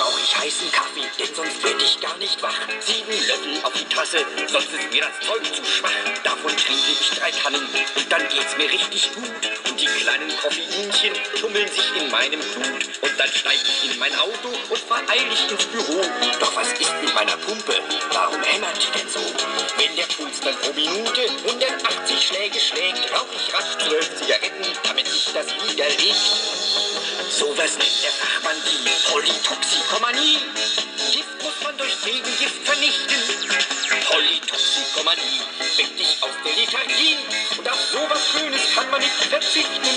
brauche ich heißen Kaffee, denn sonst werde ich gar nicht wach. 7 Löffel auf die Tasse, sonst ist mir das Zeug zu schwach. Davon trinke ich 3 Kannen und dann geht's mir richtig gut. Und die kleinen Koffeinchen tummeln sich in meinem Blut. Und dann steige ich in mein Auto und fahr eilig ins Büro. Doch was ist mit meiner Pumpe? Warum hämmert die denn so? Wenn der Puls dann pro Minute 180 Schläge schlägt, rauche ich rasch 12 Zigaretten, damit sich das widerlegt. Sowas nennt der Fachmann die Polytoxikomanie. Gift muss man durch Gegengift vernichten. Polytoxikomanie bringt dich aus der Lethargie. Und auf sowas Schönes kann man nicht verzichten.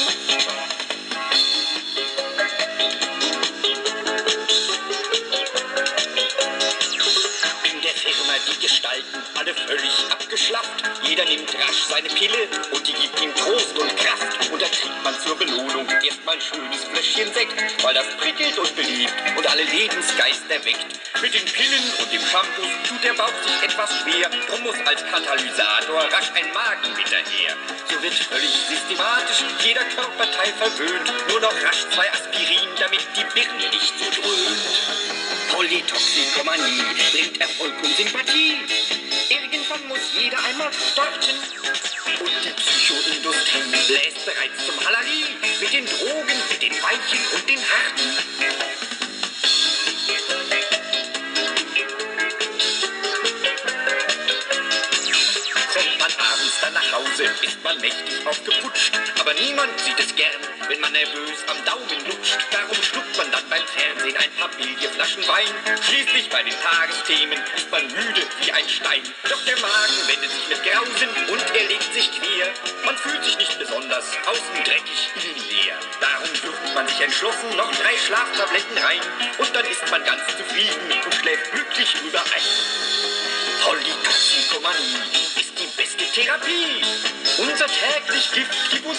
In der Firma die Gestalten alle völlig abgeschlafft. Jeder nimmt rasch seine Pille und die gibt ihm Trost und Kraft. Und da kriegt man zur Belohnung erstmal ein schönes Fläschchen Sekt, weil das prickelt und belebt und alle Lebensgeister weckt. Mit den Pillen und dem Shampoo tut der Bauch sich etwas schwer. Drum muss als Katalysator rasch ein Magen hinterher. So wird völlig systematisch jeder Körperteil verwöhnt. Nur noch rasch 2 Aspirin, damit die Birne nicht so dröhnt. Polytoxikomanie bringt Erfolg und Sympathie. Irgendwann muss jeder einmal starten. Und die Psychoindustrie bläst bereits zum Halali. Mit den Drogen, mit den Weichen und den Harten. Kommt man abends dann nach Hause, ist man mächtig aufgeputscht. Aber niemand sieht es gern, wenn man nervös am Daumen lutscht. Darum schluckt man dann beim Fernsehen ein paar Bierflaschen Wein. Schließlich bei den Tagesthemen ist man müde wie ein Stein. Doch der Magen wendet sich mit Grausen und er legt sich quer. Man fühlt sich nicht besonders, außen dreckig, innen leer. Darum wirft man sich entschlossen noch 3 Schlaftabletten rein. Und dann ist man ganz zufrieden und schläft glücklich drüber ein. Polytoxikomanie ist die beste Therapie. Unser täglich Gift, die